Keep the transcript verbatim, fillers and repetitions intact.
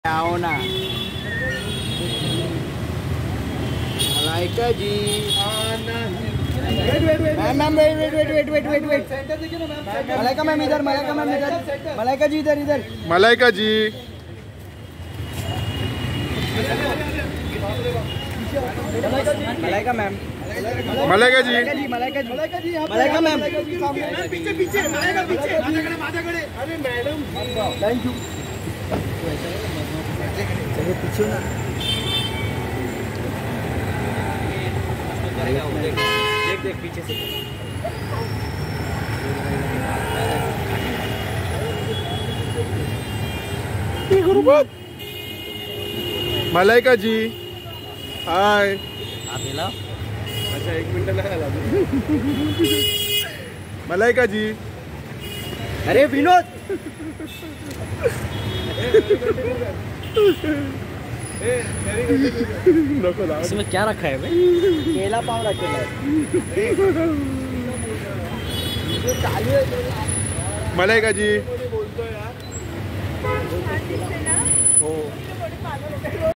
आओ ना Malaika ji. Ma'am ma'am wait wait wait wait wait wait wait Malaika ma'am इधर, Malaika ma'am इधर, मलाइका जी इधर इधर, मलाइका जी। मलाइका मैम, मलाइका जी, मलाइका जी, मलाइका मैम पीछे पीछे मलाइका पीछे माझ्याकडे माझ्याकडे। अरे मॅडम थैंक यू। चलो पीछे ना देख देख पीछे से। मलाइका जी हाय। अच्छा एक मिनिट लगा मलाइका जी। अरे विनोद इसमें क्या रखा है भाई? केला पाव रखे है। मलाइका जी। बोलतो यार।